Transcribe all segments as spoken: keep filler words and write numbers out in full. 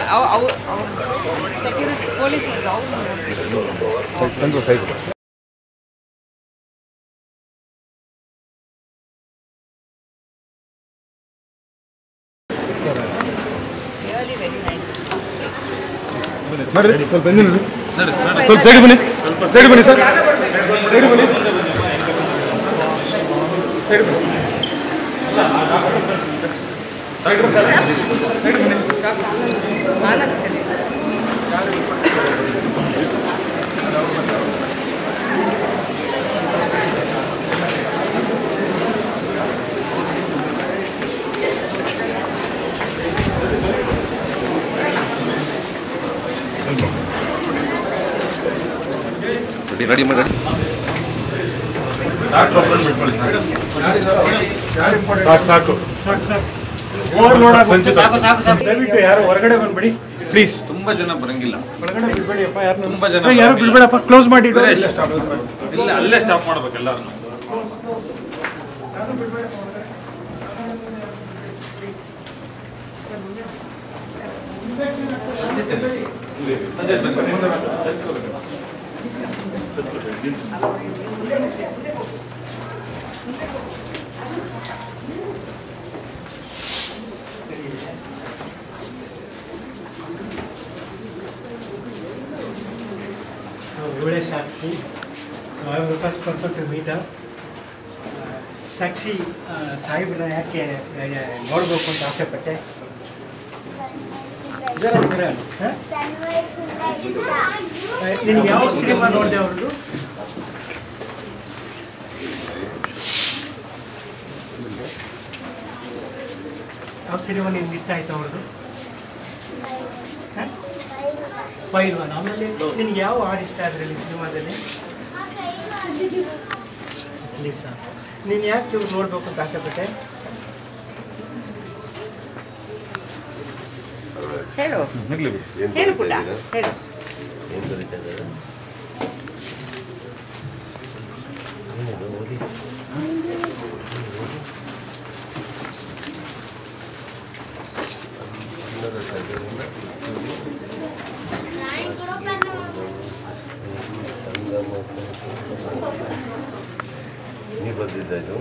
Security police ಸಂತೋಷ side ನೋಡಿ ಸ್ವಲ್ಪ ಹಿಂದೆ ನೋಡಿ ಸ್ವಲ್ಪ ಸೈಡ್ ಬನ್ನಿ ಸೈಡ್ ಬನ್ನಿ ಸರ್ ಸೈಡ್ ಬನ್ನಿ ಸೈಡ್ ಬನ್ನಿ ಸೈಡ್ ಬನ್ನಿ ರೆಡಿ ಮಾಡಿ ಸಾಕು ಸಾಕು ದಯವಿಟ್ಟು ಯಾರು ಹೊರಗಡೆ ಬಂದ್ಬಿಡಿ ಪ್ಲೀಸ್. ತುಂಬಾ ಜನ ಬರಂಗಿಲ್ಲ, ಹೊರಗಡೆ ಬಿಡ್ಬೇಡಿಯಪ್ಪ, ಯಾರು ತುಂಬಾ ಜನ ಯಾರು ಬಿಡ್ಬೇಡಪ್ಪ, ಕ್ಲೋಸ್ ಮಾಡಿ ಇಲ್ಲ ಅಲ್ಲೇ ಸ್ಟಾಪ್ ಮಾಡ್ಬೇಕು ಎಲ್ಲಾರು. ಇವಳೇ Sakshi. So I was the first person to meet her. Sakshi ಸಾಹೇಬ್ರನ್ನ ಯಾಕೆ ನೋಡಬೇಕು ಅಂತ ಆಸೆಪಟ್ಟೆ? ನಿನಗೆ ಯಾವ ಸಿನಿಮಾ ನೋಡಿದೆ ಅವ್ರದ್ದು? ಯಾವ ಸಿನಿಮಾ ನಿಮ್ಗೆ ಇಷ್ಟ ಆಯ್ತು ಅವ್ರದ್ದು? ಪೈಲ್ವಾನ್. ಆಮೇಲೆ ನಿನಗೆ ಯಾವ ಹಾಡು ಇಷ್ಟ ಅದರಲ್ಲಿ ಸಿನಿಮಾದಲ್ಲಿ? ಲೀಸಾ. ನೀನು ಯಾಕೆ ಇವ್ರು ನೋಡ್ಬೇಕು ಅಂತ ಆಸೆಪಟ್ಟೆ? ಹೇಳು ಹೇಳು ಪುಟ್ಟ ಹೇಳು. ನೀ ಬಂದಿದ್ದು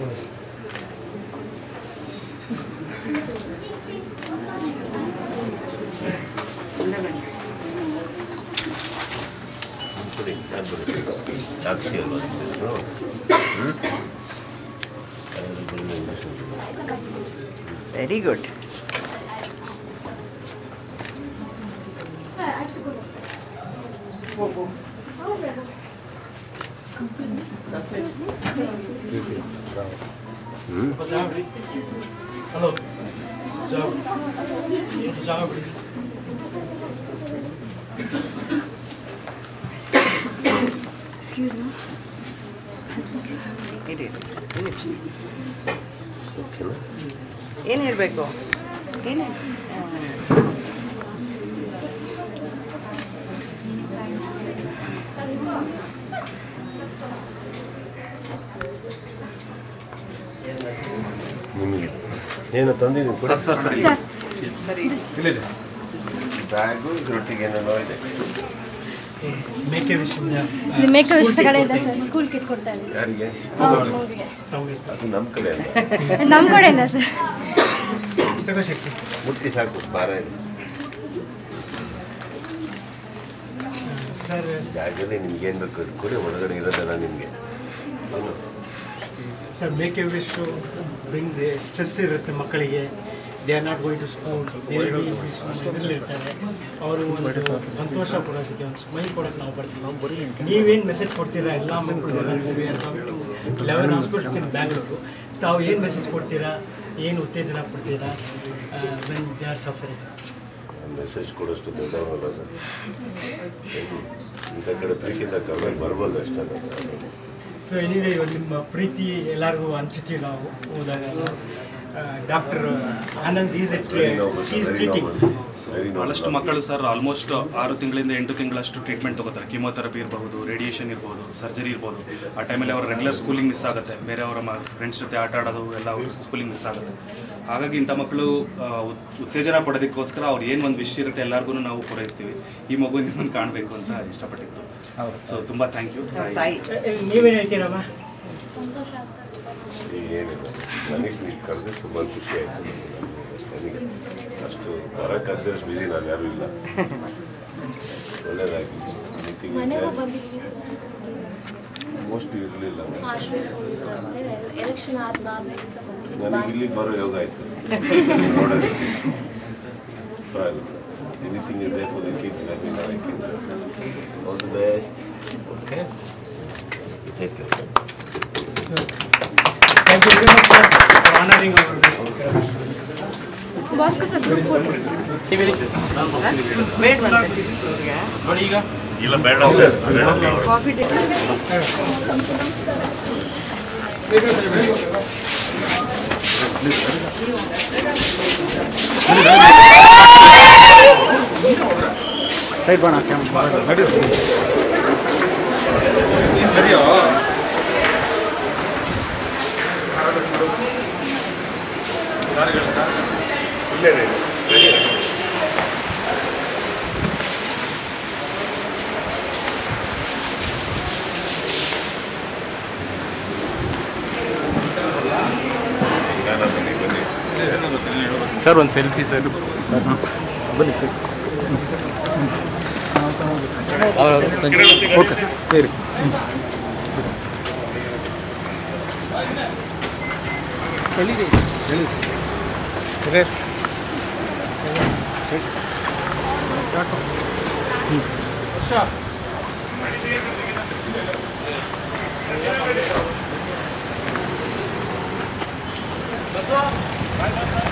ಸಾಕ್ಷಿ ಅಲ್ವಾ? Very good. Hello job job excuse me. ಏನು ಹೇಳಬೇಕು? ಏನು ನಿಮಗೆ ಏನು ತಂದಿದ್ದೀನಿ ಸರ್ ಸರ್ ಸರಿ ಸರಿ ಇಲ್ಲ ಬ್ಯಾಗು ರೊಟ್ಟಿಗೆ ಏನೇನೋ ಇದೆ. ಮೇಕೆ ವಿಷಯ ಮೇಕೆ ವಿಷಯ ಕಡೆಯಿಂದ ಸರ್ ಸ್ಕೂಲ್ ಕಿಟ್ ಕೊಡ್ತಾ ಇದ್ದೀವಿ. ಯಾರಿಗೆ? ಅದು ನಮ್ಮ ಕಡೆ ಅಲ್ಲ, ನಮ್ಮ ಕಡೆಯಿಂದ ಸರ್. ತಗೋ ಶಿಕ್ಷೆ ಮುಟ್ಟಿ ಸಾಕು, ಭಾರ ಇದೆ. ಸರ್ ಬ್ಯಾಗಲ್ಲಿ ನಿಮ್ಗೇನು ಬೇಕು ಕೊಡಿ, ಒಳಗಡೆ ಇರೋದಲ್ಲ ನಿಮಗೆ. ಸರ್ ಮೇಕೆ ವಿಶ್ ಬ್ರಿಂಗ್ ಸ್ಟ್ರೆಸ್ ಇರುತ್ತೆ ಮಕ್ಕಳಿಗೆ. They are not going to school, ಇದರಲ್ಲಿರ್ತಾರೆ. ಅವರು ಒಂದು ಸಂತೋಷ ಕೊಡೋದಕ್ಕೆ, ಒಂದು ಸ್ಮೈಲ್ ಕೊಡೋಕ್ಕೆ ನಾವು ಬರ್ತೀವಿ. ನೀವೇನು ಮೆಸೇಜ್ ಕೊಡ್ತೀರಾ ಎಲ್ಲ ಮಕ್ಕಳಿಗೆ? Eleven hospitals in Bangalore. ತಾವು ಏನು ಮೆಸೇಜ್ ಕೊಡ್ತೀರಾ, ಏನು ಉತ್ತೇಜನ ಕೊಡ್ತೀರಾ when they are suffering? Message ಕೊಡೋಷ್ಟು ದೊಡ್ಡವಲ್ಲ ಸರ್. ಇಂಥ ಕಡೆ ಪ್ರೀತಿಯಿಂದ ಕಮ್ಮಿ ಬರ್ಬೋದು ಅಷ್ಟೇ. ಸೊ ಎನಿವೇ ನಿಮ್ಮ ಪ್ರೀತಿ ಎಲ್ಲರಿಗೂ ಹಂಚುತ್ತೀವಿ ನಾವು ಹೋದಾಗ. Doctor Anand is is treating ಭಾಳಷ್ಟು ಮಕ್ಕಳು ಸರ್ ಆಲ್ಮೋಸ್ಟ್ ಆರು ತಿಂಗಳಿಂದ ಎಂಟು ತಿಂಗಳಷ್ಟು ಟ್ರೀಟ್ಮೆಂಟ್ ತೊಗೋತಾರೆ. ಕೀಮೋಥೆರಪಿ ಇರ್ಬೋದು, ರೇಡಿಯೇಷನ್ ಇರ್ಬೋದು, ಸರ್ಜರಿ ಇರ್ಬೋದು. ಆ ಟೈಮಲ್ಲಿ ಅವ್ರ ರೆಗ್ಯುಲರ್ ಸ್ಕೂಲಿಂಗ್ ಮಿಸ್ ಆಗುತ್ತೆ. ಬೇರೆ ಅವರ ಫ್ರೆಂಡ್ಸ್ ಜೊತೆ ಆಟ ಆಡೋದು ಎಲ್ಲ ಸ್ಕೂಲಿಂಗ್ ಮಿಸ್ ಆಗುತ್ತೆ. ಹಾಗಾಗಿ ಇಂಥ ಮಕ್ಕಳು ಉತ್ತೇಜನ ಪಡೋದಕ್ಕೋಸ್ಕರ ಅವ್ರು ಏನು ಒಂದು ವಿಷಯ ಇರುತ್ತೆ ಎಲ್ಲರಿಗೂ ನಾವು ಪೂರೈಸ್ತೀವಿ. ಈ ಮಗು ನಿಮ್ಮನ್ನು ಕಾಣಬೇಕು ಅಂತ ಇಷ್ಟಪಟ್ಟಿತ್ತು. ಸೊ ತುಂಬ ಥ್ಯಾಂಕ್ ಯು. ನೀವೇನು ಹೇಳ್ತೀರಮ್ಮ? ಸಂತೋಷ ಏನಿಲ್ಲ, ನನಗೆ ನೀವು ಕರೆದ್ರೆ ತುಂಬ ಖುಷಿ ಆಯಿತು. ನನಗೆ ಅಷ್ಟು ಬರೋಕ್ಕಾಗದಷ್ಟು ಬಿಸಿ ನಾನು ಯಾರೂ ಇಲ್ಲ. ಒಳ್ಳೆಯದಾಗಿ ಮನೆಗೂ ಬಂದಿದ್ದೀವಿ ಮೋಸ್ಟ್ಲಿ ಇರಲಿಲ್ಲ. ಎಲೆಕ್ಷನ್ ಆದ ದಿವಸ ನನಗೆ ಇಲ್ಲಿಗೆ ಬರೋ ಯೋಗ ಆಯಿತು ನೋಡೋದಕ್ಕೆ. Anything is there for the kids. I mean I can all the best. Okay, take care. Thank you very much sir for honouring our Bosco sir group photo ಬೇಡ ಬಂತೆ ಸಿಕ್ಸ್ ಫ್ಲೋರ್ಗೆ ನೋಡಿ ಈಗ ಇಲ್ಲ ಬೇಡ ಕಾಫಿ ಟೀ ಸೈಡ್ ಬಾಣ ನಡಿ ಸರಿಯೋ sir ಒಂದು ಸೆಲ್ಫಿ ಸರ್ ಸರ್ ಬನ್ನಿ ಸರ್ ಓಕೆ ಸರಿ ಹೇಳಿದೆ ಹೇಳಿ ವರ್ಷ